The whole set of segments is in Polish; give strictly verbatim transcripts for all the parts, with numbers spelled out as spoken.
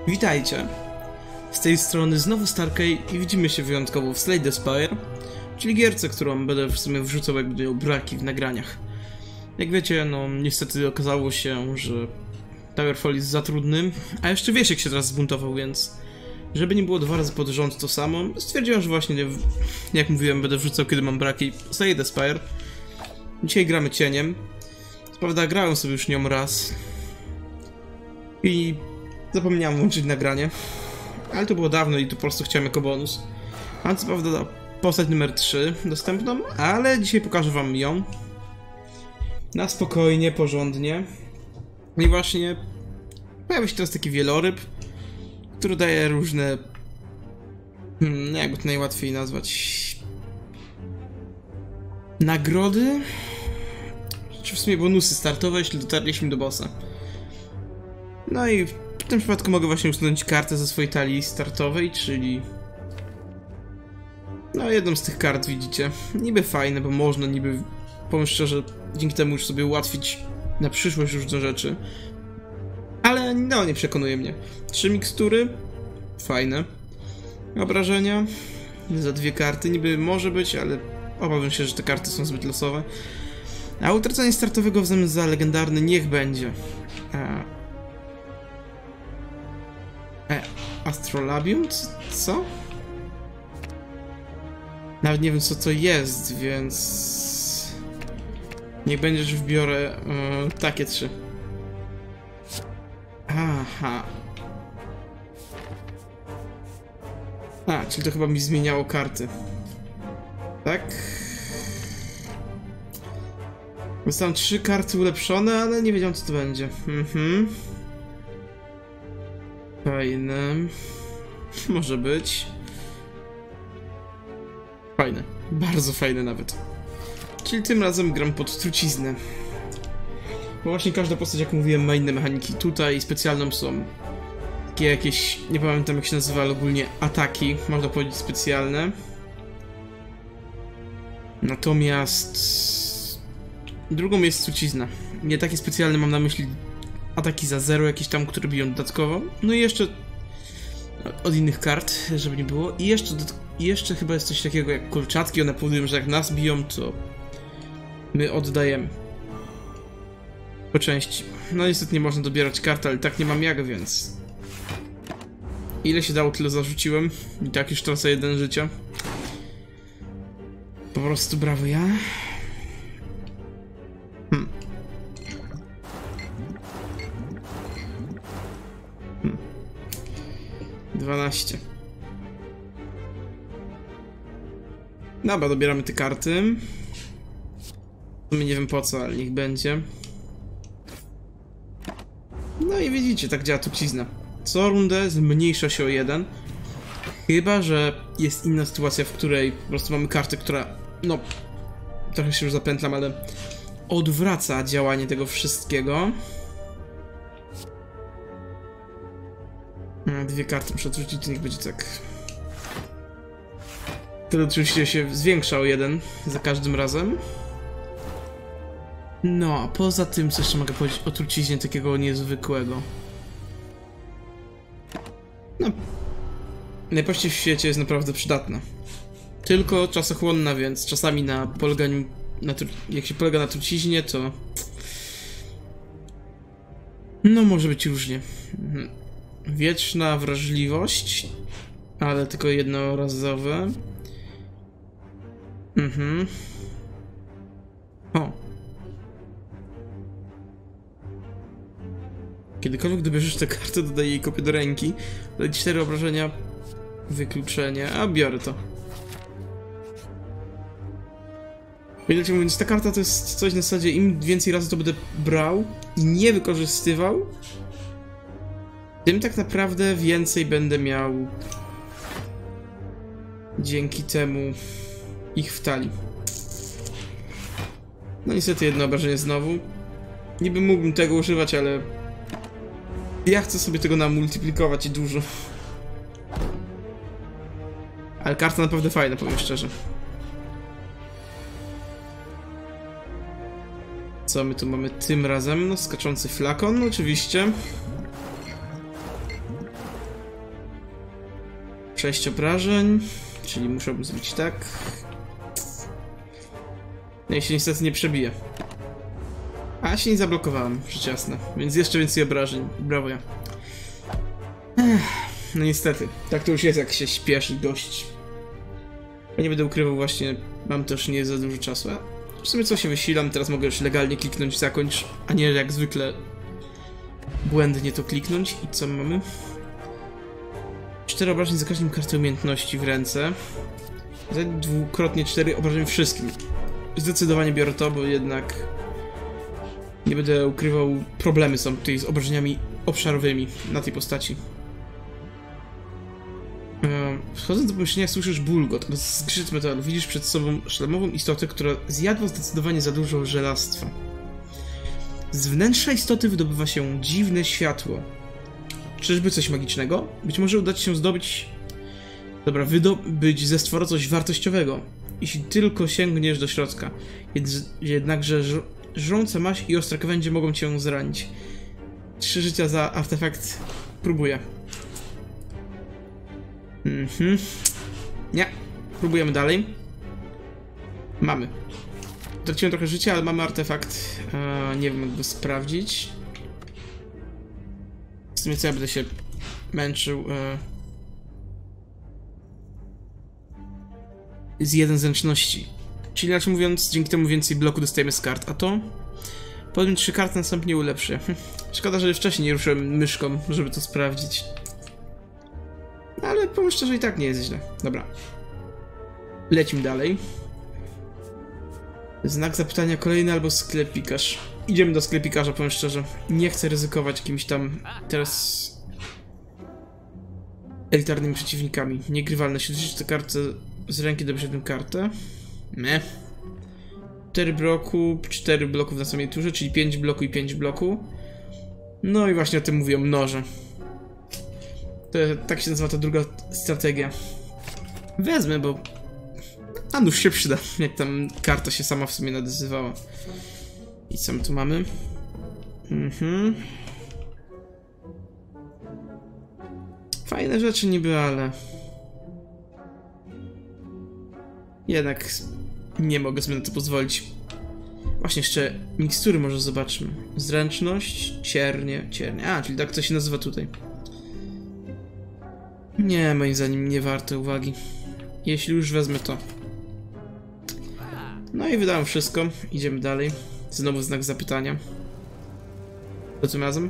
Witajcie! Z tej strony znowu Starkey i widzimy się wyjątkowo w Slay the Spire, czyli gierce, którą będę w sumie wrzucał, jak będę miał braki w nagraniach. Jak wiecie, no niestety okazało się, że Towerfall jest za trudny, a jeszcze Wiesiek się teraz zbuntował, więc żeby nie było dwa razy pod rząd to samo, stwierdziłem, że właśnie, jak mówiłem, będę wrzucał, kiedy mam braki Slay the Spire. Dzisiaj gramy cieniem. Co prawda grałem sobie już nią raz i zapomniałem włączyć nagranie, ale to było dawno i tu po prostu chciałem jako bonus. Mam co prawda postać numer trzy dostępną, ale dzisiaj pokażę wam ją na spokojnie, porządnie. I właśnie pojawia się teraz taki wieloryb, który daje różne, hmm, jakby to najłatwiej nazwać, nagrody, czy w sumie bonusy startowe, jeśli dotarliśmy do bossa. No i w tym przypadku mogę właśnie usunąć kartę ze swojej talii startowej, czyli no jedną z tych kart widzicie. Niby fajne, bo można niby, powiem szczerze, dzięki temu już sobie ułatwić na przyszłość różne rzeczy. Ale no, nie przekonuje mnie. Trzy mikstury, fajne. Obrażenia za dwie karty, niby może być, ale obawiam się, że te karty są zbyt losowe. A utracenie startowego w zamian za legendarny niech będzie. A... E, Astrolabium? Co? Nawet nie wiem, co to jest, więc niech będzie, że wbiorę yy, takie trzy. Aha. A, czyli to chyba mi zmieniało karty. Tak? Dostałem trzy karty ulepszone, ale nie wiedziałem, co to będzie. Mhm. Fajne. Może być. Fajne. Bardzo fajne nawet. Czyli tym razem gram pod truciznę. Bo właśnie każda postać, jak mówiłem, ma inne mechaniki. Tutaj specjalną są takie jakieś, nie pamiętam jak się nazywa, ale ogólnie ataki, można powiedzieć, specjalne. Natomiast drugą jest trucizna. Nie takie specjalne, mam na myśli ataki za zero, jakieś tam, które biją dodatkowo. No i jeszcze od innych kart, żeby nie było. I jeszcze, jeszcze chyba jest coś takiego jak kolczatki. One powodują, że jak nas biją, to my oddajemy po części. No niestety nie można dobierać kart, ale tak nie mam jak, więc ile się dało, tyle zarzuciłem. I tak już tracę jeden życia. Po prostu brawo ja. Hmm. Hmm. dwanaście. Dobra, dobieramy te karty. My nie wiem po co, ale niech będzie. No i widzicie, tak działa trucizna. Co rundę zmniejsza się o jeden. Chyba że jest inna sytuacja, w której po prostu mamy kartę, która, no, trochę się już zapętlam, ale odwraca działanie tego wszystkiego. Dwie karty muszę odrzucić, to niech będzie tak. Wtedy oczywiście się zwiększa o jeden za każdym razem. No, a poza tym, co jeszcze mogę powiedzieć o truciźnie takiego niezwykłego. No, najprościej w świecie jest naprawdę przydatna. Tylko czasochłonna, więc czasami na poleganiu, na jak się polega na truciźnie, to no może być różnie. Wieczna wrażliwość, ale tylko jednorazowe. Mhm. O. Kiedykolwiek dobierzesz tę kartę, dodaję jej kopię do ręki. Dodaję cztery obrażenia. Wykluczenie. A biorę to. Wiecie, mówiąc, ta karta to jest coś na zasadzie, im więcej razy to będę brał i nie wykorzystywał, tym tak naprawdę więcej będę miał dzięki temu ich w talii. No niestety jedno obrażenie znowu. Niby mógłbym tego używać, ale ja chcę sobie tego namultiplikować i dużo. Ale karta naprawdę fajna, powiem szczerze. Co my tu mamy tym razem? No, skaczący flakon, oczywiście. sześć obrażeń, czyli musiałbym zrobić tak. No i się niestety nie przebije. A się nie zablokowałem, rzecz jasna. Więc jeszcze więcej obrażeń. Brawo ja. Ech, no niestety, tak to już jest, jak się śpieszy dość. Ja nie będę ukrywał, właśnie mam też nie za dużo czasu. A w sumie co się wysilam, teraz mogę już legalnie kliknąć zakończ, a nie jak zwykle błędnie to kliknąć. I co mamy? cztery obrażeń za każdym kartą umiejętności w ręce. Dwukrotnie cztery obrażeń wszystkim. Zdecydowanie biorę to, bo jednak nie będę ukrywał, problemy są tutaj z obrażeniami obszarowymi na tej postaci. Wchodząc do pomieszczenia słyszysz bulgot, zgrzyt metalu. Widzisz przed sobą szlamową istotę, która zjadła zdecydowanie za dużo żelastwa. Z wnętrza istoty wydobywa się dziwne światło. Czyżby coś magicznego? Być może uda ci się zdobyć... Dobra, wydobyć ze stwora coś wartościowego. Jeśli tylko sięgniesz do środka. Jednakże żr żrąca maść i ostre krawędzie mogą cię zranić. Trzy życia za artefakt. Próbuję. Mhm. Nie. Próbujemy dalej. Mamy. Traciłem trochę życia, ale mamy artefakt. Eee, nie wiem, jak go sprawdzić. W sumie co ja będę się męczył. Eee... Z jeden zręczności. Czyli inaczej mówiąc, dzięki temu więcej bloku dostajemy z kart. A to? Podmiot trzy karty następnie ulepszy. Hm. Szkoda, że wcześniej nie ruszyłem myszką, żeby to sprawdzić. Ale powiem szczerze, i tak nie jest źle. Dobra. Lecimy dalej. Znak zapytania kolejny albo sklepikarz. Idziemy do sklepikarza, powiem szczerze. Nie chcę ryzykować jakimiś tam teraz elitarnymi przeciwnikami. Niegrywalność. Rzucić tę kartę z ręki, dobrze tę kartę. Nie. cztery bloku, cztery bloków na samej turze, czyli pięć bloku i pięć bloku. No i właśnie o tym mówią noże. To, tak się nazywa ta druga strategia. Wezmę, bo... A nóż się przyda, jak tam karta się sama w sumie nadezywała. I co my tu mamy? Mhm. Fajne rzeczy niby, ale... Jednak nie mogę sobie na to pozwolić. Właśnie jeszcze mikstury może zobaczmy. Zręczność, ciernie, ciernie. A, czyli tak to się nazywa tutaj. Nie, moim zdaniem nie warte uwagi. Jeśli już wezmę to. No i wydałem wszystko. Idziemy dalej. Znowu znak zapytania. To tym razem?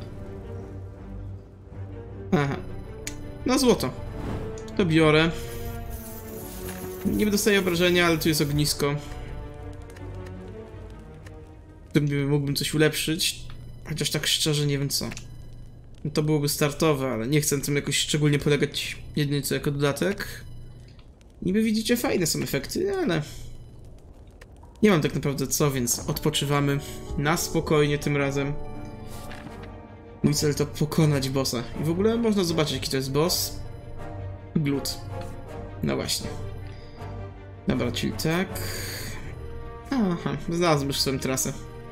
Aha. No złoto. To biorę. Nie dostaję obrażenia, ale tu jest ognisko. Tym mógłbym coś ulepszyć. Chociaż tak szczerze nie wiem co. No to byłoby startowe, ale nie chcę tym jakoś szczególnie polegać jedynie co jako dodatek. Niby widzicie, fajne są efekty, ale... Nie mam tak naprawdę co, więc odpoczywamy na spokojnie tym razem. Mój cel to pokonać bossa. I w ogóle można zobaczyć, jaki to jest boss. Glut. No właśnie. Dobra, czyli tak... Aha, znalazłem już swoją trasę.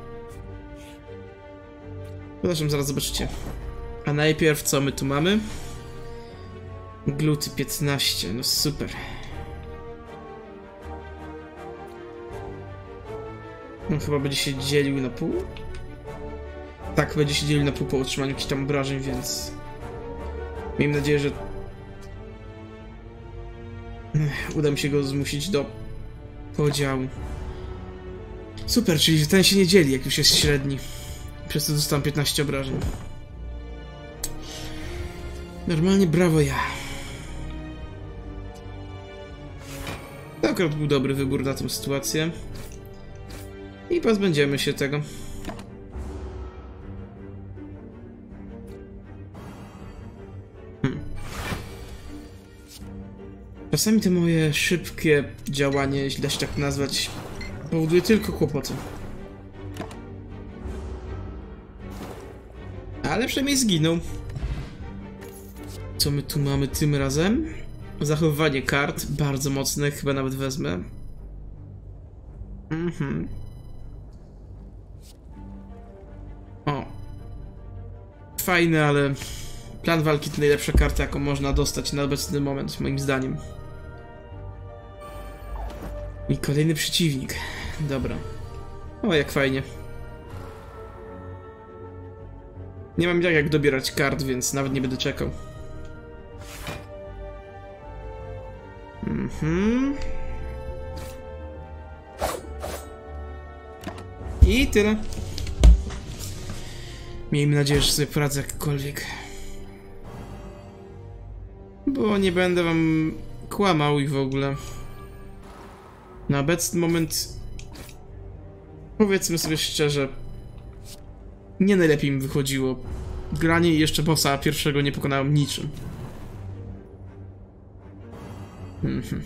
Zresztą zaraz zobaczycie. A najpierw co my tu mamy? Gluty piętnaście, no super. On chyba będzie się dzielił na pół? Tak, będzie się dzielił na pół po otrzymaniu jakichś tam obrażeń, więc... Miejmy nadzieję, że... Uda mi się go zmusić do podziału. Super, czyli ten się nie dzieli, jak już jest średni. Przez to dostałem piętnaście obrażeń. Normalnie brawo ja. To akurat był dobry wybór na tę sytuację. I pozbędziemy się tego. Hmm. Czasami te moje szybkie działanie, jeśli da się tak nazwać, powoduje tylko kłopoty. Ale przynajmniej zginął. Co my tu mamy tym razem? Zachowywanie kart, bardzo mocne, chyba nawet wezmę. Mhm. O. Fajne, ale Plan walki to najlepsza karta, jaką można dostać na obecny moment, moim zdaniem. I kolejny przeciwnik. Dobra. O, jak fajnie. Nie mam jak, jak dobierać kart, więc nawet nie będę czekał. Mhm. I tyle. Miejmy nadzieję, że sobie poradzę jakkolwiek. Bo nie będę wam kłamał i w ogóle. Na obecny moment, powiedzmy sobie szczerze, nie najlepiej mi wychodziło. Granie i jeszcze bossa pierwszego nie pokonałem niczym. Mhm.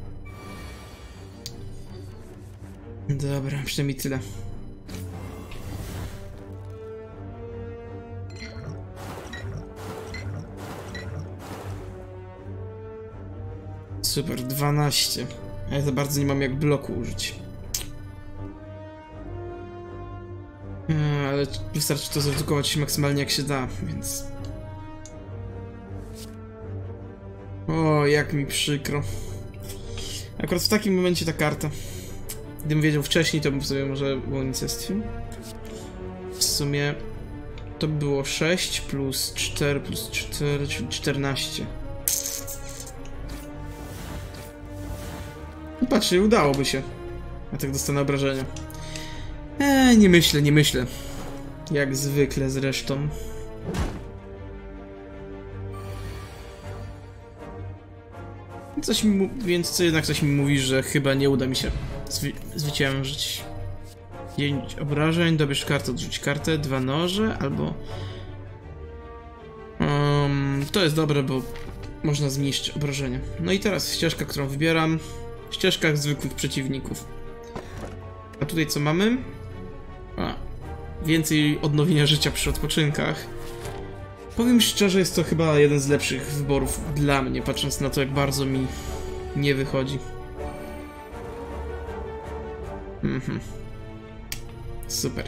Dobra, przynajmniej tyle. Super, dwanaście. A ja za bardzo nie mam jak bloku użyć. Hmm, ale wystarczy to zredukować maksymalnie jak się da, więc... O, jak mi przykro. Akurat w takim momencie ta karta. Gdybym wiedział wcześniej, to bym sobie może było unicestwie. W sumie to by było sześć plus cztery plus cztery, czyli czternaście. Patrzcie, udałoby się. A tak dostanę obrażenia. Eee, nie myślę, nie myślę. Jak zwykle zresztą. Coś mi więc co jednak coś mi mówi, że chyba nie uda mi się zwy zwyciężyć. dziewięć obrażeń, dobierz kartę, odrzuć kartę, dwa noże, albo... Um, to jest dobre, bo można zmniejszyć obrażenia. No i teraz ścieżka, którą wybieram. Ścieżkach zwykłych przeciwników. A tutaj co mamy? A, więcej odnowienia życia przy odpoczynkach. Powiem szczerze, jest to chyba jeden z lepszych wyborów dla mnie, patrząc na to, jak bardzo mi nie wychodzi. Mhm. Super.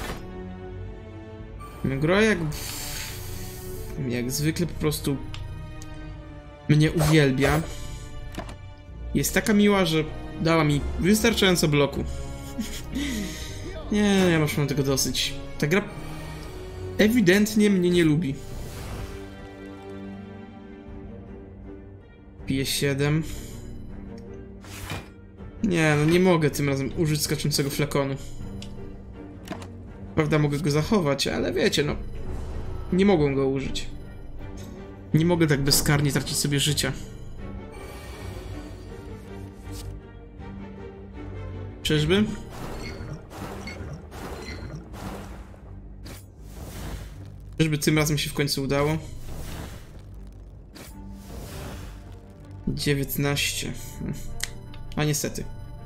Gra jak... jak zwykle po prostu mnie uwielbia. Jest taka miła, że dała mi wystarczająco bloku. Nie, ja już mam tego dosyć. Ta gra ewidentnie mnie nie lubi. Piję siedem. Nie, no nie mogę tym razem użyć skaczącego flakonu. Prawda, mogę go zachować, ale wiecie, no... nie mogłem go użyć. Nie mogę tak bezkarnie tracić sobie życia. Czyżby? Czyżby tym razem się w końcu udało? dziewiętnaście. A niestety.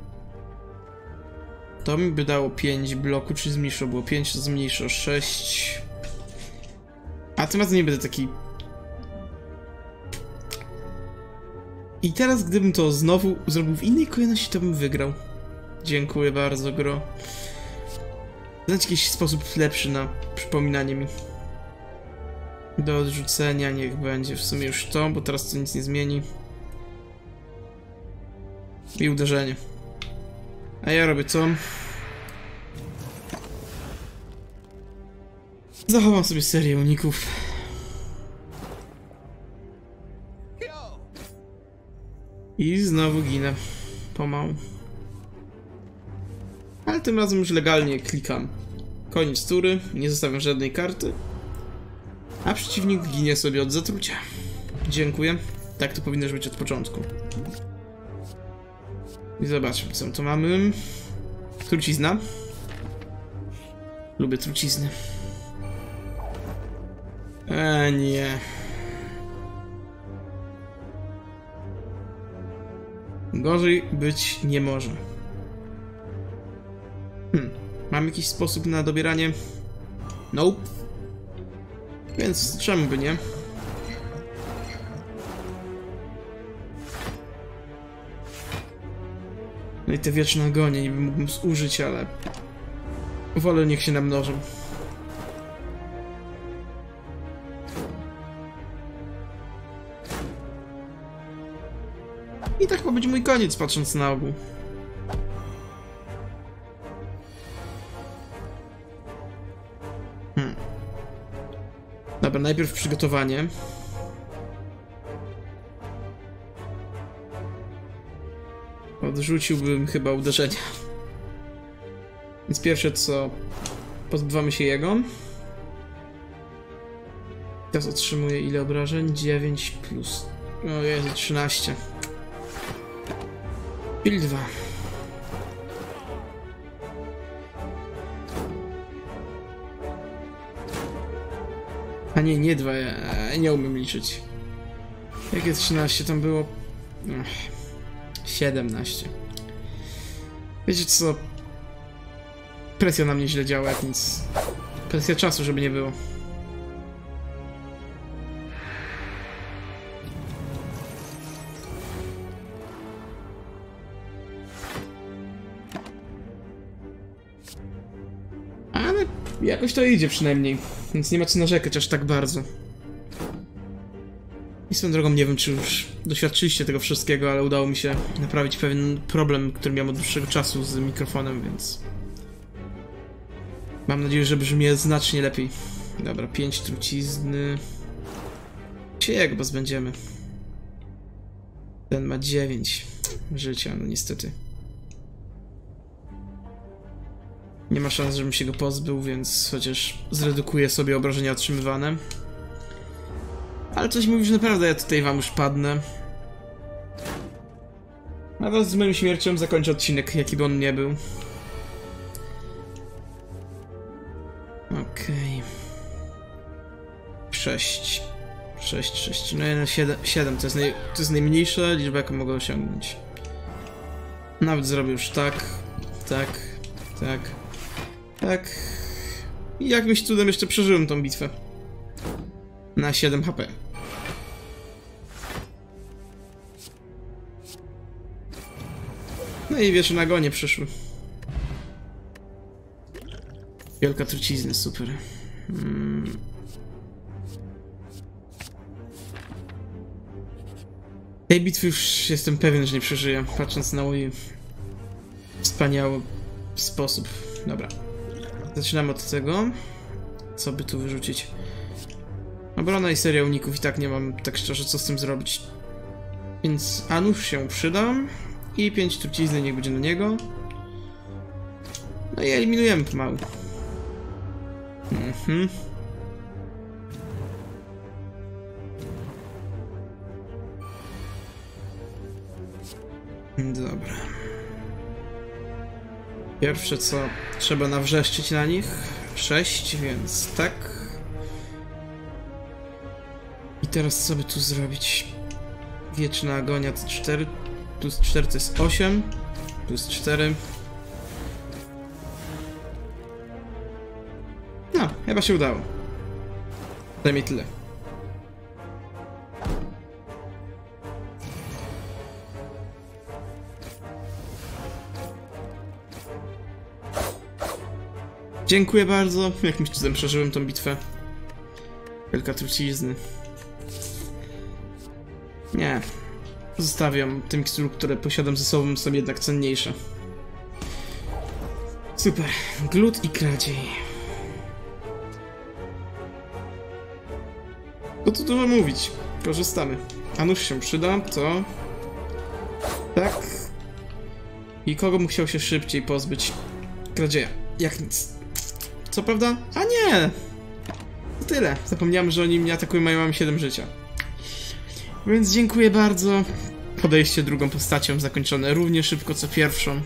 To mi by dało pięć bloku, czy zmniejszyło było pięć, to zmniejszy o sześć. A tym razem nie będę taki... I teraz gdybym to znowu zrobił w innej kolejności, to bym wygrał. Dziękuję bardzo, gro. Znajdź jakiś sposób lepszy na przypominanie mi. Do odrzucenia niech będzie w sumie już to, bo teraz to nic nie zmieni. I uderzenie. A ja robię co? Zachowam sobie serię uników. I znowu ginę. Pomału. Ale tym razem już legalnie klikam. Koniec tury, nie zostawiam żadnej karty. A przeciwnik ginie sobie od zatrucia. Dziękuję. Tak to powinno być od początku. I zobaczmy, co tu mamy. Trucizna. Lubię trucizny. E nie. Gorzej być nie może. Hmm. Mam jakiś sposób na dobieranie? Nope. Więc czemu by nie? No i te wieczne agonie niby mógłbym zużyć, ale... wolę niech się namnożą. I tak chyba będzie mój koniec, patrząc na ogół. Hmm. Dobra, najpierw przygotowanie. Odrzuciłbym chyba uderzenia. Więc pierwsze co... Pozbywamy się jego. Teraz otrzymuję ile obrażeń? dziewięć plus... O Jezu, trzynaście. Czyli dwa. A nie, nie dwa, ja nie umiem liczyć. Jakie trzynaście tam było? Ech, siedemnaście. Wiecie co? Presja na mnie źle działa, jak nic. Presja czasu, żeby nie było. Ale jakoś to idzie przynajmniej, więc nie ma co narzekać aż tak bardzo. I swoją drogą nie wiem, czy już doświadczyliście tego wszystkiego, ale udało mi się naprawić pewien problem, który miałem od dłuższego czasu z mikrofonem, więc... Mam nadzieję, że brzmi znacznie lepiej. Dobra, pięć trucizny. Się jego pozbędziemy. Ten ma dziewięć życia, no niestety. Nie ma szans, żebym się go pozbył, więc chociaż zredukuję sobie obrażenia otrzymywane. Ale coś mówi, że naprawdę ja tutaj wam już padnę. A teraz z moją śmiercią zakończę odcinek, jaki by on nie był. Okej. sześć. sześć, sześć. No ja siedem, siedem to jest, naj, to jest najmniejsza liczba, jaką mogę osiągnąć. Nawet zrobię już tak, tak, tak, tak. I jakimś cudem jeszcze przeżyłem tą bitwę. Na siedem H P. No i wiesz, na gonie przyszły. Wielka trucizny, super. Hmm. Tej bitwy już jestem pewien, że nie przeżyję, patrząc na mój wspaniały sposób. Dobra. Zaczynamy od tego. Co by tu wyrzucić? Obrona i seria uników, i tak nie mam, tak szczerze, co z tym zrobić. Więc Anusz się przyda. I pięć trucizny niech będzie na niego. No i eliminujemy pomału. Mhm. Dobra. Pierwsze co, trzeba nawrzeszczyć na nich. sześć, więc tak. I teraz co by tu zrobić? Wieczna agonia to cztery. Plus cztery to jest osiem. Plus cztery. No, chyba się udało. Przynajmniej tyle. Dziękuję bardzo. Jakimś cudem przeżyłem tą bitwę. Wielka trucizny. Nie. Zostawiam. Te mikstury, które posiadam ze sobą, są jednak cenniejsze. Super. Glut i kradziej. No to dużo mówić. Korzystamy. Anusz się przyda, to... Tak. I kogo bym chciał się szybciej pozbyć? Kradzieja. Jak nic. Co prawda? A nie! To tyle. Zapomniałem, że oni mnie atakują, mają mam siedem życia. Więc dziękuję bardzo. Podejście drugą postacią zakończone równie szybko co pierwszą.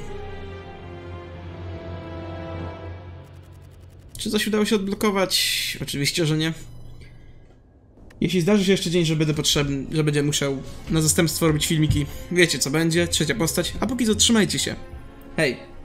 Czy coś udało się odblokować? Oczywiście, że nie. Jeśli zdarzy się jeszcze dzień, że będę potrzebny, że będzie musiał na zastępstwo robić filmiki, wiecie co będzie, trzecia postać, a póki co trzymajcie się. Hej!